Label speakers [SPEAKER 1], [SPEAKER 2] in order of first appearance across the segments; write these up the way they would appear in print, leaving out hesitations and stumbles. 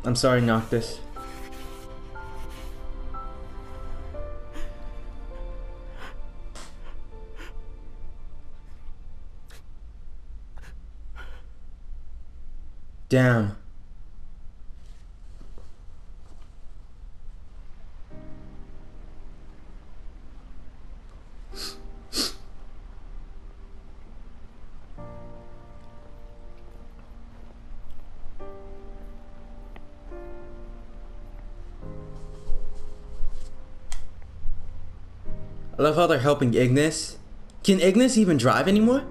[SPEAKER 1] I'm sorry, Noctis. Damn. I love how they're helping Ignis. Can Ignis even drive anymore?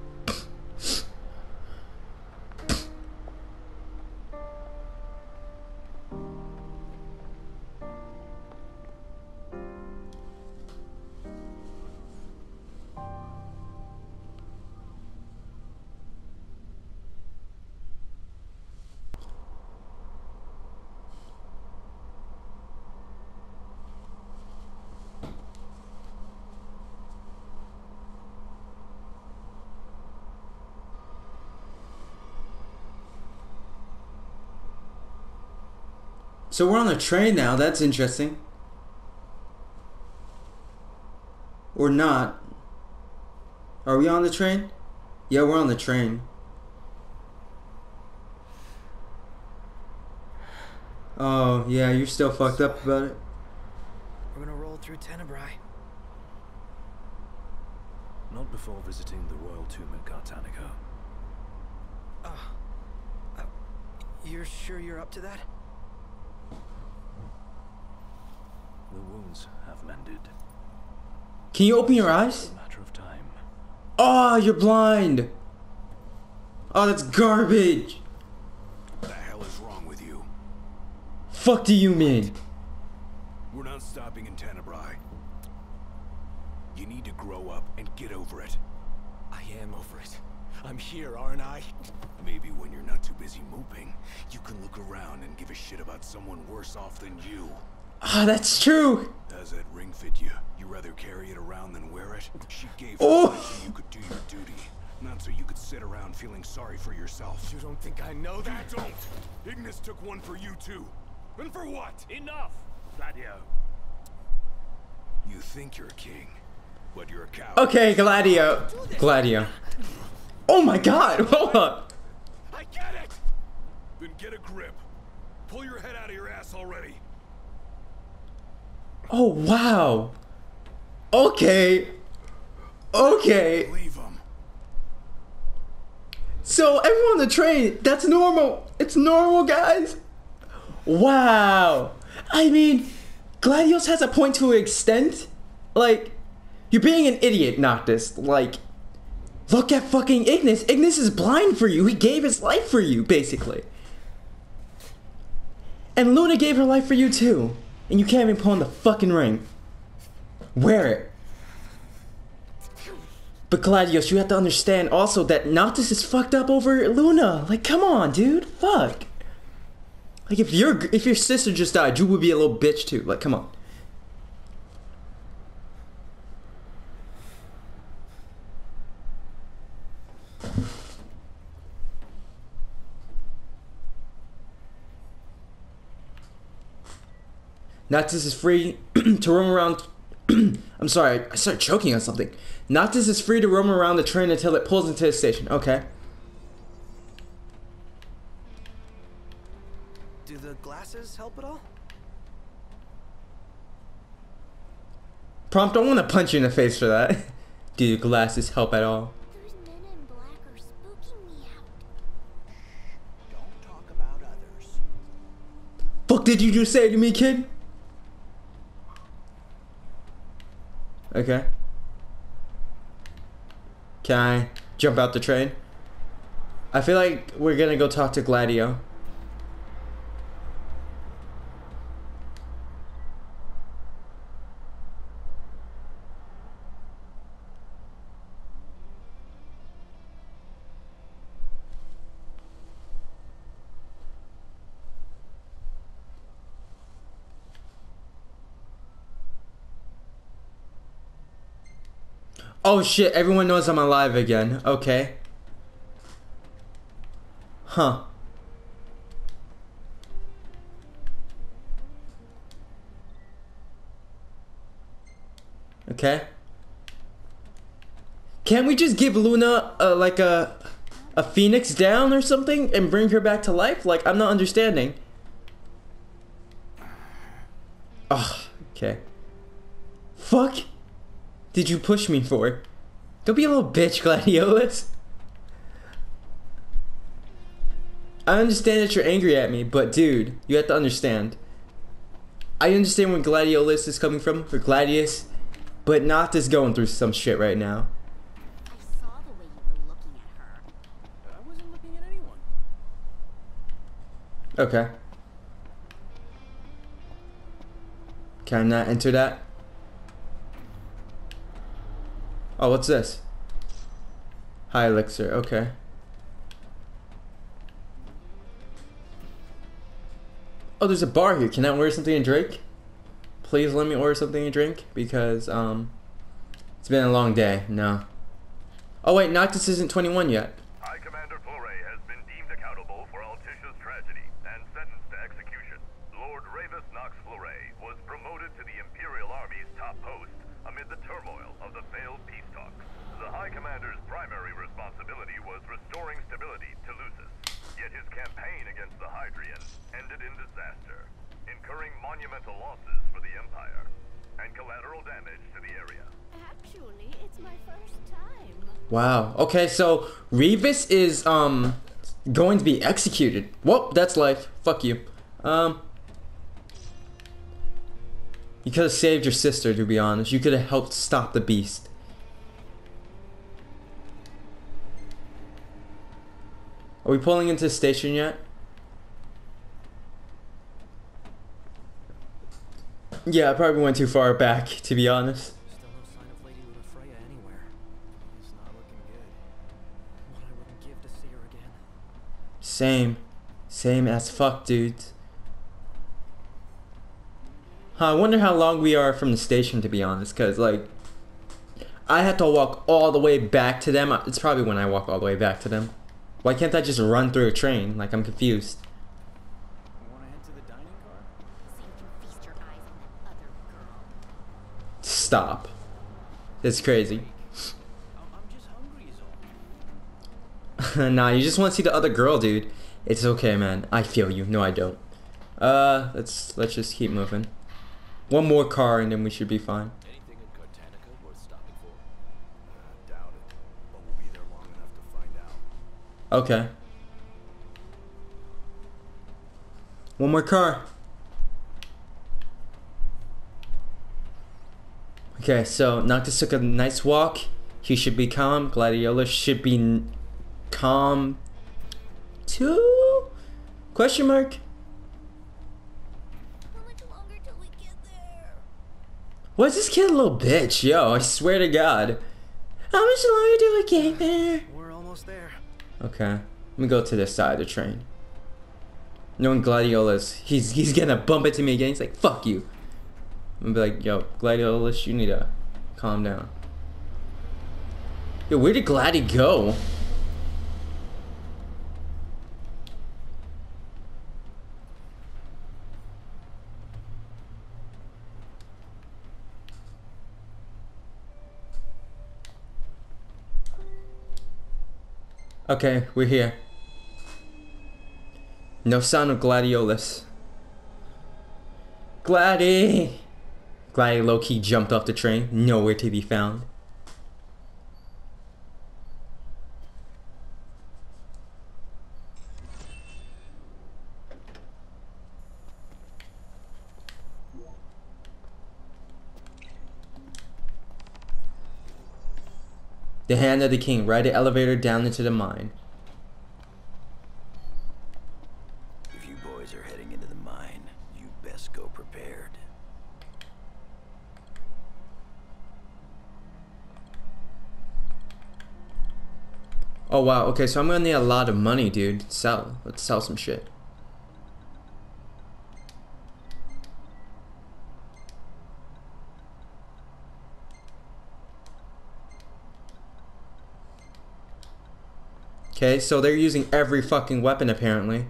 [SPEAKER 1] So we're on the train now, that's interesting. Or not. Are we on the train? Yeah, we're on the train. Oh, yeah, you're still fucked up about it.
[SPEAKER 2] We're gonna roll through Tenebrae.
[SPEAKER 3] Not before visiting the royal tomb at Cartanico.
[SPEAKER 2] You're sure you're up to that?
[SPEAKER 3] The wounds have mended.
[SPEAKER 1] Can you open your eyes?
[SPEAKER 3] It's a matter of time.
[SPEAKER 1] Oh, you're blind. Oh, that's garbage.
[SPEAKER 4] What the hell is wrong with you?
[SPEAKER 1] Fuck do you mean?
[SPEAKER 4] We're not stopping in Tenebrae. You need to grow up and get over it.
[SPEAKER 2] I am over it. I'm here, aren't I?
[SPEAKER 4] Maybe when you're not too busy moping, you can look around and give a shit about someone worse off than you.
[SPEAKER 1] Ah, that's true.
[SPEAKER 4] Does that ring fit you? You rather carry it around than wear it? She gave
[SPEAKER 1] Oh.
[SPEAKER 4] her life so you could do your duty, not so you could sit around feeling sorry for yourself.
[SPEAKER 2] You don't think I know that?
[SPEAKER 4] You don't! Ignis took one for you too. And for what?
[SPEAKER 3] Enough, Gladio.
[SPEAKER 4] You think you're a king, but you're a coward.
[SPEAKER 1] Okay, Gladio. Gladio. Oh my god, hold up.
[SPEAKER 4] I get it! Then get a grip. Pull your head out of your ass already.
[SPEAKER 1] Oh, wow. Okay. Okay.
[SPEAKER 4] Leave him.
[SPEAKER 1] So, everyone on the train, that's normal. It's normal, guys. Wow. I mean, Gladios has a point to an extent. Like, you're being an idiot, Noctis. Like, look at fucking Ignis. Ignis is blind for you. He gave his life for you, basically. And Luna gave her life for you, too. And you can't even put on the fucking ring. Wear it. But Gladios, you have to understand also that Noctis is fucked up over Luna. Like, come on, dude. Fuck. Like, if your sister just died, you would be a little bitch too. Like, come on. Noctis is free to roam around. I'm sorry, I started choking on something. Noctis is free to roam around the train until it pulls into the station. Okay.
[SPEAKER 2] Do the glasses help at all?
[SPEAKER 1] Prompt, I want to punch you in the face for that. Do your glasses help at all?
[SPEAKER 5] Those men in black are spooking me out.
[SPEAKER 2] Don't talk about others.
[SPEAKER 1] Fuck did you just say to me, kid? Okay. Can I jump out the train? I feel like we're gonna go talk to Gladio. Oh shit, everyone knows I'm alive again. Okay. Huh. Okay. Can't we just give Luna like a phoenix down or something and bring her back to life? Like, I'm not understanding. Oh, okay. Fuck did you push me for? Don't be a little bitch, Gladiolus. I understand that you're angry at me, but dude, you have to understand. I understand where Gladiolus is coming from, or Gladius, but Noctis going through some shit right now.
[SPEAKER 5] I saw the way you were looking at her.
[SPEAKER 2] I wasn't looking at anyone.
[SPEAKER 1] Okay. Can I not enter that? Oh, what's this? High elixir, okay. Oh, there's a bar here. Can I order something to drink? Please let me order something to drink because it's been a long day. No. Oh wait, Noctis isn't 21 yet.
[SPEAKER 6] High Commander Fleury has been deemed accountable for Altisha's tragedy and sentenced to execution. Lord Ravis Nox Fleury was promoted to the Imperial Army's top post amid the turmoil of the failed peace talks. The High Commander's primary responsibility was restoring stability to Lucis. Yet his campaign against the Hydrian ended in disaster, incurring monumental losses for the Empire and collateral damage to the area.
[SPEAKER 5] Actually, it's my first time.
[SPEAKER 1] Wow. Okay, so Revis is going to be executed. Whoop, that's life. Fuck you. You could have saved your sister, to be honest. You could have helped stop the beast. Are we pulling into the station yet? Yeah, I probably went too far back, to be honest.
[SPEAKER 2] Still no sign of Lady Lunafreya anywhere. It's not looking good. What I wouldn't give to see her again.
[SPEAKER 1] Same. Same as fuck, dudes. Huh, I wonder how long we are from the station, to be honest, because, like, I had to walk all the way back to them. It's probably when I walk all the way back to them. Why can't I just run through a train? Like, I'm confused.
[SPEAKER 2] You wanna head to the dining car?
[SPEAKER 5] So you can feast your eyes on that other girl.
[SPEAKER 1] Stop. It's crazy.
[SPEAKER 2] I'm just hungry is all.
[SPEAKER 1] Nah, you just want to see the other girl, dude. It's okay, man. I feel you. No, I don't. Let's just keep moving. One more car and then we should be fine.
[SPEAKER 2] Anything in Cartanica worth stopping for?
[SPEAKER 4] Doubt it, but we'll be there long enough to find out.
[SPEAKER 1] Okay. One more car. Okay, so Noctis took a nice walk. He should be calm. Gladiolus should be calm too? Question mark?
[SPEAKER 5] How much longer till we get there?
[SPEAKER 1] Why is this kid a little bitch? Yo, I swear to God. How much longer do we get there?
[SPEAKER 2] We're almost there.
[SPEAKER 1] Okay, let me go to this side of the train. Knowing Gladiolus, he's gonna bump into me again. He's like, fuck you. I'm gonna be like, yo, Gladiolus, you need to calm down. Yo, where did Gladi go? Okay, we're here. No sign of Gladiolus. Gladi! Gladi low-key jumped off the train, nowhere to be found. The hand of the king. Ride the elevator down into the mine.
[SPEAKER 3] If you boys are heading into the mine, you best go prepared.
[SPEAKER 1] Oh wow, okay, so I'm gonna need a lot of money, dude. Sell. Let's sell some shit. Okay, so they're using every fucking weapon apparently.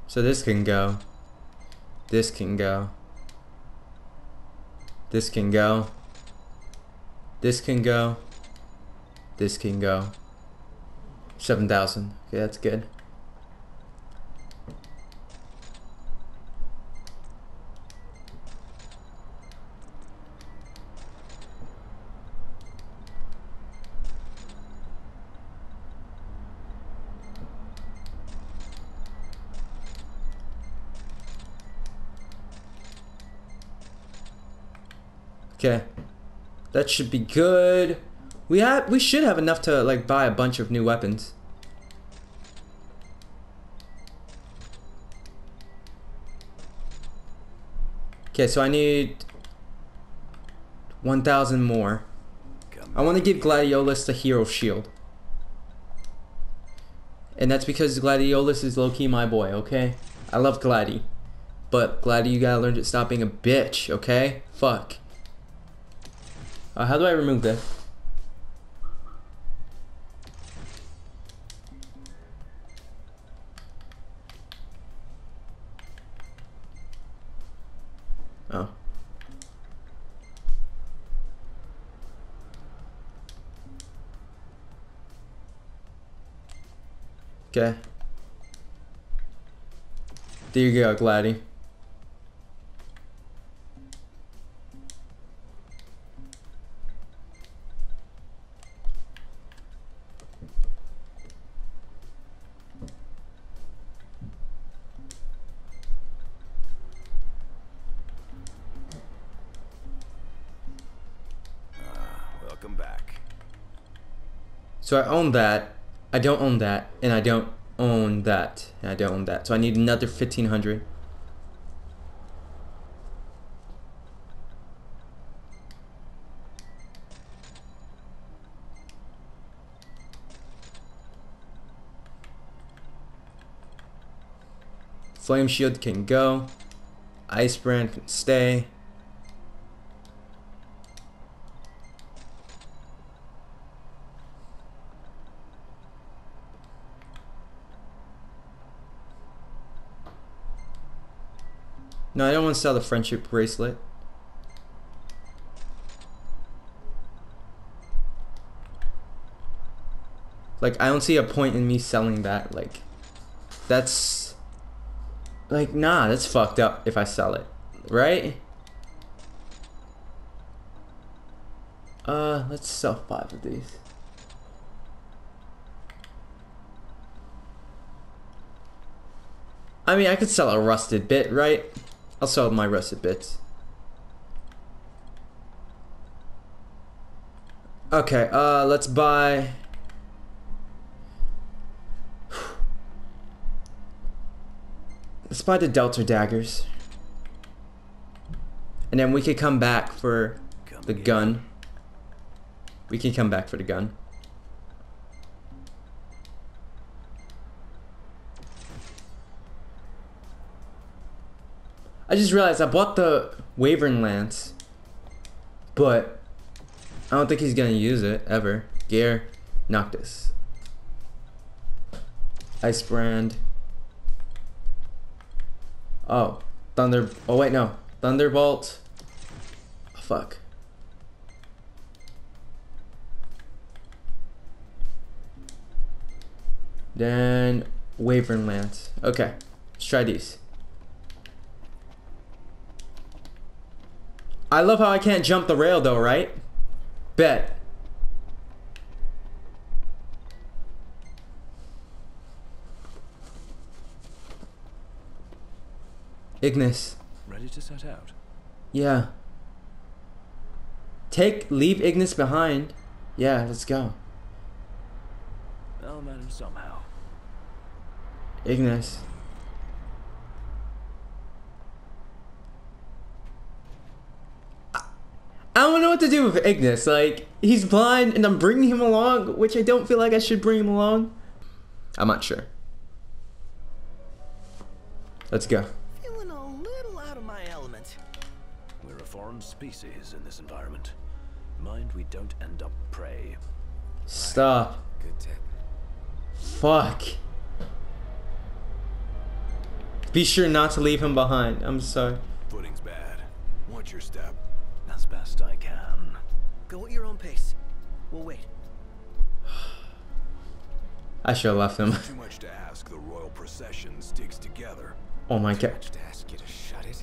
[SPEAKER 1] So this can go. This can go. This can go. This can go. This can go. 7,000. Okay, that's good. Okay, that should be good. We should have enough to like buy a bunch of new weapons. Okay, so I need 1,000 more. I want to give Gladiolus the hero shield. And that's because Gladiolus is low-key my boy, okay? I love Gladi. But Gladi, you gotta learn to stop being a bitch, okay? Fuck. How do I remove this? Oh. Okay. There you go, Gladi.
[SPEAKER 3] Welcome back.
[SPEAKER 1] So I own that. I don't own that, and I don't own that, and I don't own that. So I need another 1,500. Flame shield can go. Ice brand can stay. No, I don't want to sell the friendship bracelet. Like, I don't see a point in me selling that. Like, that's... Like, nah, that's fucked up if I sell it. Right? Let's sell 5 of these. I mean, I could sell a rusted bit, right? I'll sell my rusted bits. Okay, let's buy... Let's buy the Delta daggers. And then we could come back for the gun. We can come back for the gun. I just realized I bought the Wyvern Lance, but I don't think he's gonna use it ever. Gear, Noctis, Ice Brand. Oh, Thunder. Oh wait, no, Thunderbolt. Oh, fuck. Then Wyvern Lance. Okay, let's try these. I love how I can't jump the rail though, right? Bet. Ignis.
[SPEAKER 3] Ready to set out?
[SPEAKER 1] Yeah. Leave Ignis behind. Yeah, let's go.
[SPEAKER 3] I'll manage somehow.
[SPEAKER 1] Ignis. I don't know what to do with Ignis. Like, he's blind and I'm bringing him along, which I don't feel like I should bring him along. I'm not sure. Let's go.
[SPEAKER 7] Feeling a little out of my element.
[SPEAKER 3] We're a foreign species in this environment. Mind we don't end up prey.
[SPEAKER 1] Stop.
[SPEAKER 7] Good tip.
[SPEAKER 1] Fuck. Be sure not to leave him behind. I'm sorry.
[SPEAKER 4] Footing's bad. Watch your step.
[SPEAKER 3] As best I can.
[SPEAKER 7] Go at your own pace. We'll wait.
[SPEAKER 1] I should have left him.
[SPEAKER 4] Too much to ask. The royal procession sticks together.
[SPEAKER 1] Oh my god.
[SPEAKER 7] Just ask you to shut it.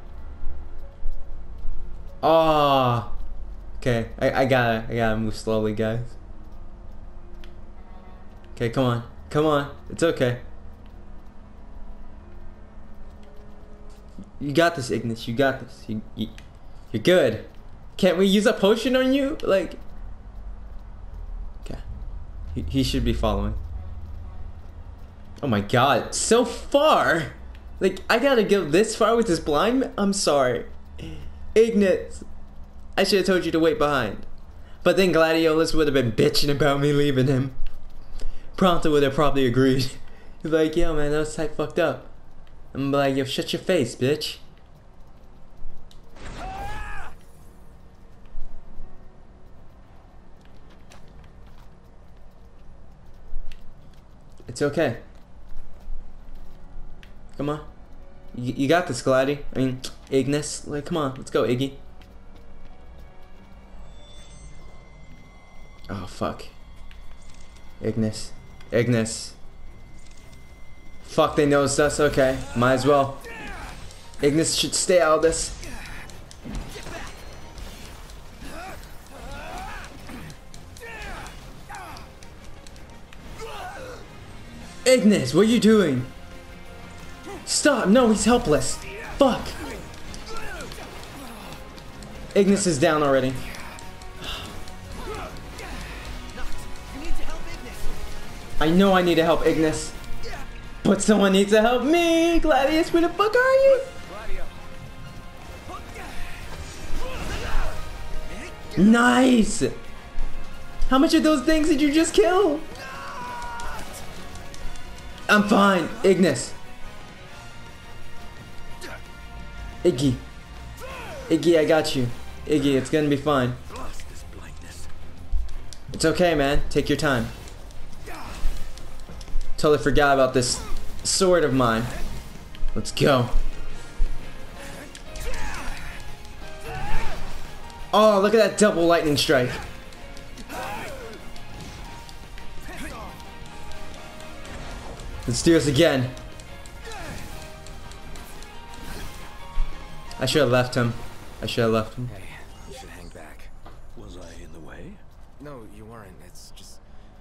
[SPEAKER 1] Oh. Okay, I gotta move slowly, guys. Okay, come on. Come on. It's okay. You got this, Ignis. You got this. You're good. Can't we use a potion on you? Like... Okay. He should be following. Oh my god. So far! Like, I gotta go this far with this blind... I'm sorry. Ignis. I should have told you to wait behind. But then Gladiolus would have been bitching about me leaving him. Pronto would have probably agreed. He's like, yo man, that was type fucked up. I'm like, yo, shut your face, bitch. It's okay. Come on. You got this, Glady. I mean, Ignis. Like, come on, let's go, Iggy. Oh, fuck. Ignis. Ignis. Fuck, they noticed us. Okay, might as well. Ignis should stay out of this. Ignis, what are you doing? Stop! No, he's helpless. Fuck. Ignis is down already. I know I need to help Ignis. But someone needs to help me! Gladius, where the fuck are you? Nice! How much of those things did you just kill? I'm fine, Ignis. Iggy. Iggy, I got you. Iggy, it's gonna be fine. It's okay, man. Take your time. Totally forgot about this sword of mine. Let's go. Oh, look at that double lightning strike. Let's do this again. I should have left him. I should have left him.
[SPEAKER 7] Hey, you should hang back.
[SPEAKER 3] Was I in the way?
[SPEAKER 7] No, you weren't. It's just...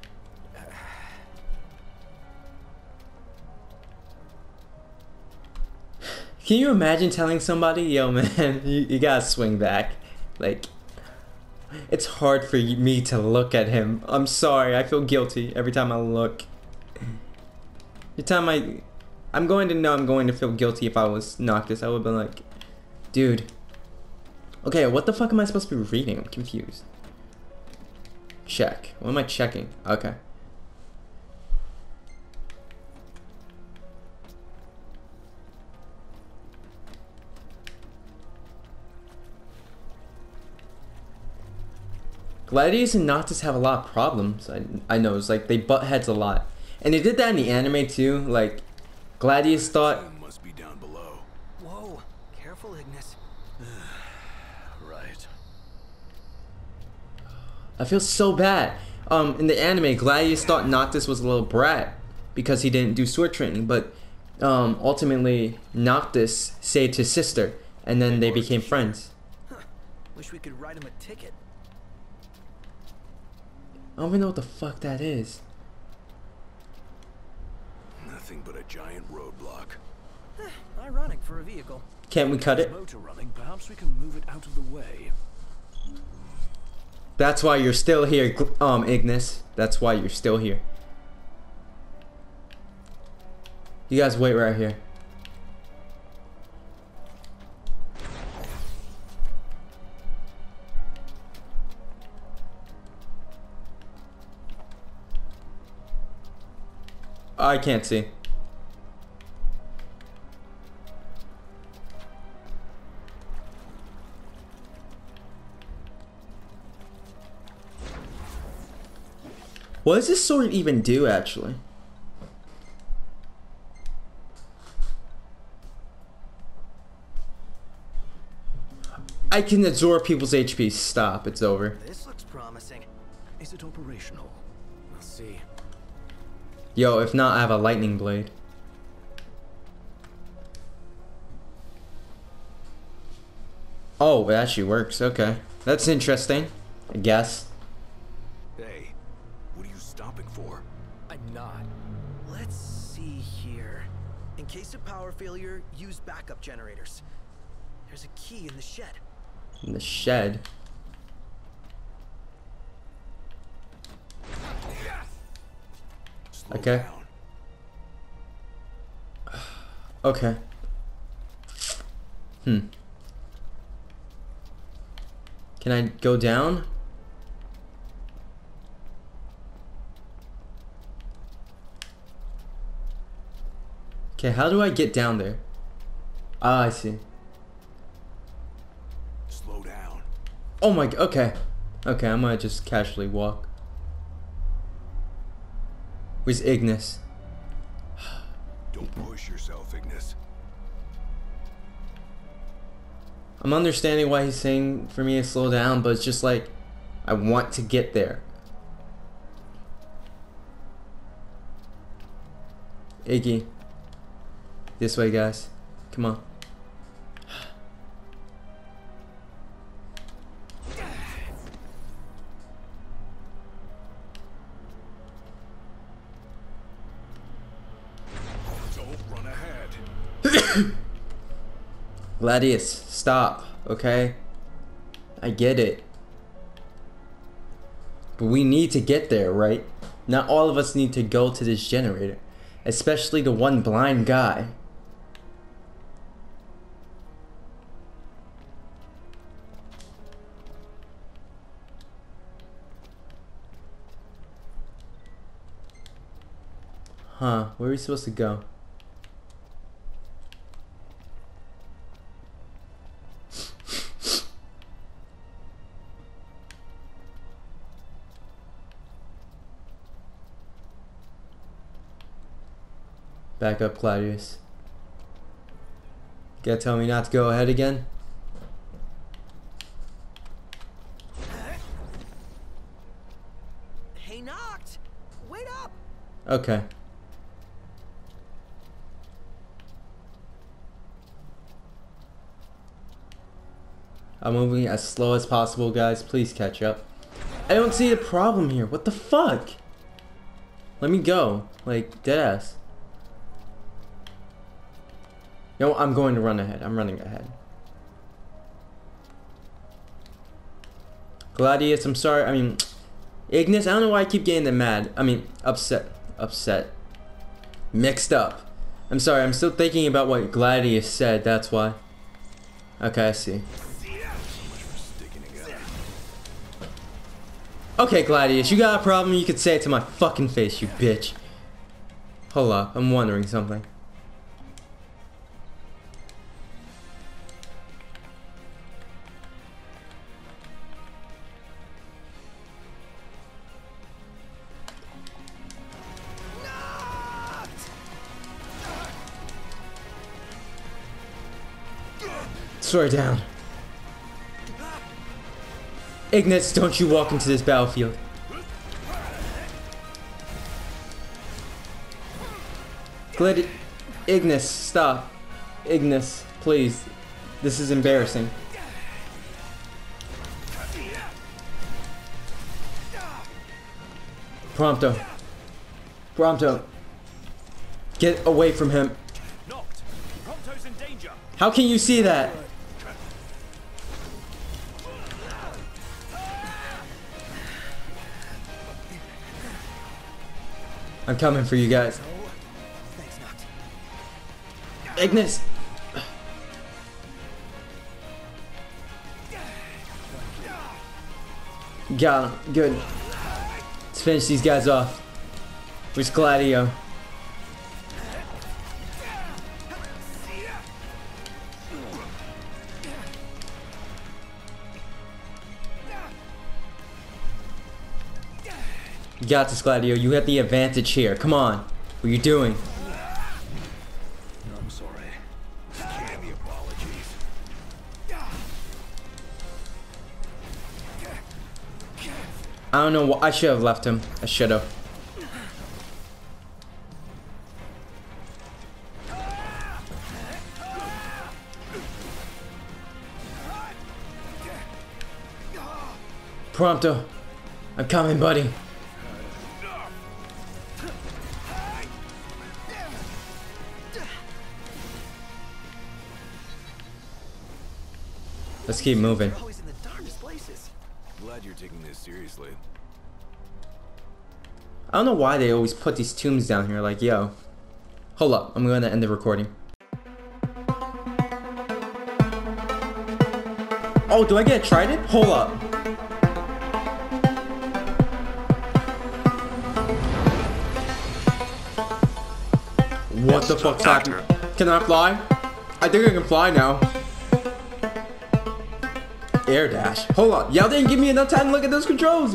[SPEAKER 1] Can you imagine telling somebody, yo man, you gotta swing back? Like, it's hard for me to look at him. I'm sorry, I feel guilty every time I look. Every time I'm going to know I'm going to feel guilty if I was Noctis. I would've been like, dude. Okay, what the fuck am I supposed to be reading? I'm confused. Check. What am I checking? Okay. Gladius and Noctis have a lot of problems. I know, it's like they butt heads a lot. And they did that in the anime too. Like, Gladius thought...
[SPEAKER 4] Must be down below.
[SPEAKER 7] Whoa, careful, Ignis.
[SPEAKER 3] Right.
[SPEAKER 1] I feel so bad. In the anime, Gladius thought Noctis was a little brat because he didn't do sword training, but ultimately Noctis saved his sister, and then they became friends.
[SPEAKER 7] Huh. Wish we could write him a ticket.
[SPEAKER 1] I don't even know what the fuck that is.
[SPEAKER 4] Nothing but a giant roadblock.
[SPEAKER 7] Ironic for a vehicle.
[SPEAKER 1] Can't we cut it?
[SPEAKER 3] Motor running, perhaps we can move it out of the way.
[SPEAKER 1] That's why you're still here, Ignis. That's why you're still here. You guys wait right here. I can't see. What does this sword even do, actually? I can absorb people's HP. Stop. It's over.
[SPEAKER 7] This looks promising.
[SPEAKER 3] Is it operational?
[SPEAKER 7] We'll see.
[SPEAKER 1] Yo, if not, I have a lightning blade. Oh, it actually works. Okay. That's interesting, I guess.
[SPEAKER 4] Hey, what are you stopping for?
[SPEAKER 7] I'm not. Let's see here. In case of power failure, use backup generators. There's a key in the shed.
[SPEAKER 1] In the shed.
[SPEAKER 4] Slow
[SPEAKER 1] Okay.
[SPEAKER 4] down.
[SPEAKER 1] Okay. Can I go down? Okay, how do I get down there? Ah, I see.
[SPEAKER 4] Slow down.
[SPEAKER 1] Oh my, okay. Okay, I'm gonna just casually walk. Where's Ignis?
[SPEAKER 4] Don't push yourself, Ignis.
[SPEAKER 1] I'm understanding why he's saying for me to slow down, but it's just like, I want to get there. Iggy. This way, guys. Come on.
[SPEAKER 4] Don't run ahead.
[SPEAKER 1] Gladius, stop, okay? I get it. But we need to get there, right? Not all of us need to go to this generator. Especially the one blind guy. Huh, where are we supposed to go? Back up, Claudius. You gotta tell me not to go ahead again?
[SPEAKER 7] Hey, Noct! Wait up!
[SPEAKER 1] Okay. I'm moving as slow as possible, guys. Please catch up. I don't see a problem here. What the fuck? Let me go. Like, deadass. No, I'm going to run ahead. I'm running ahead. Gladius, I'm sorry. I mean, Ignis, I don't know why I keep getting them mad. I mean, upset. Upset. Mixed up. I'm sorry, I'm still thinking about what Gladius said, that's why. Okay, I see. Okay, Gladius, you got a problem, you could say it to my fucking face, you bitch. Hold up, I'm wondering something. Swear down. Ignis, don't you walk into this battlefield. Ignis, stop. Ignis, please. This is embarrassing. Prompto. Prompto. Get away from him.
[SPEAKER 3] Noct! Prompto's in danger!
[SPEAKER 1] How can you see that? I'm coming for you guys.
[SPEAKER 7] Thanks, Noct.
[SPEAKER 1] Ignis! Got him. Good. Let's finish these guys off. Where's Gladio? You got this, Gladio. You have the advantage here. Come on. What are you doing?
[SPEAKER 3] I'm sorry.
[SPEAKER 4] Candy apologies.
[SPEAKER 1] I don't know what I should have left him. I should have. Prompto, I'm coming, buddy. Let's keep moving.
[SPEAKER 7] They're always in the darndest places.
[SPEAKER 4] Glad you're taking this seriously.
[SPEAKER 1] I don't know why they always put these tombs down here. Like, yo, hold up. I'm gonna end the recording. Oh, do I get a trident? Hold up. What the fuck's happening? Can I fly? I think I can fly now. Air dash. Hold on. Y'all didn't give me enough time to look at those controls.